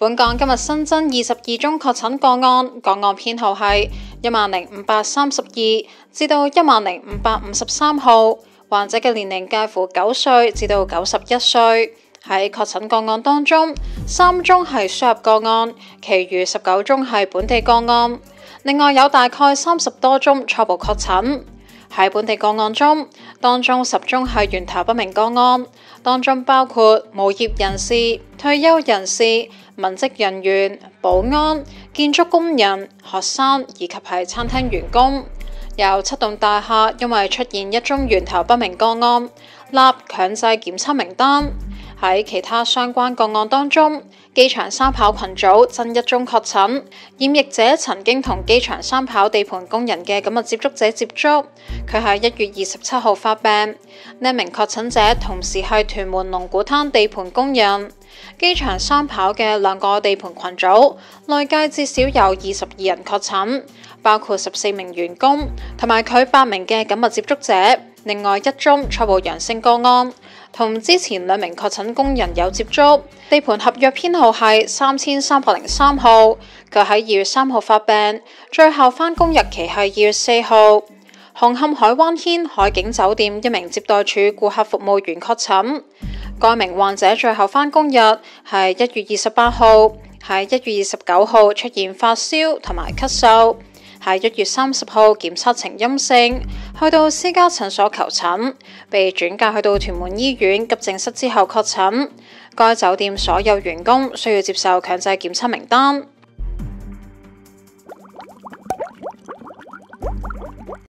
本港今日新增22宗確診個案，個案編號係10532至到10553號，患者嘅年齡介乎9歲至到91歲。喺確診個案當中，3宗係輸入個案，其餘19宗係本地個案。另外有大概30多宗初步確診。喺本地個案中，當中10宗係源頭不明個案，當中包括無業人士、退休人士、文職人員、保安、建築工人、學生以及係餐廳員工。有7棟大廈因為出現1宗源頭不明個案，立強制檢測名單。喺其他相關個案當中，機場三跑群組增1宗確診，染疫者曾經同機場三跑地盤工人嘅緊密接觸者接觸，佢喺1月27號發病。呢名確診者同時係屯門龍鼓灘地盤工人。機場三跑嘅2個地盤群組累計至少有22人確診，包括14名員工同埋佢8名嘅緊密接觸者。另外1宗初步陽性個案，同之前2名確診工人有接觸。地盤合約編號係3303號，佢喺2月3號發病，最後返工日期係2月4號。紅磡海灣軒海景酒店1名接待處顧客服務員確診，該名患者最後返工日係1月28號，喺1月29號出現發燒同埋咳嗽。喺1月30號檢測呈陰性，去到私家診所求診，被轉介去到屯門醫院急症室之後確診。該酒店所有員工需要接受強制檢測名單。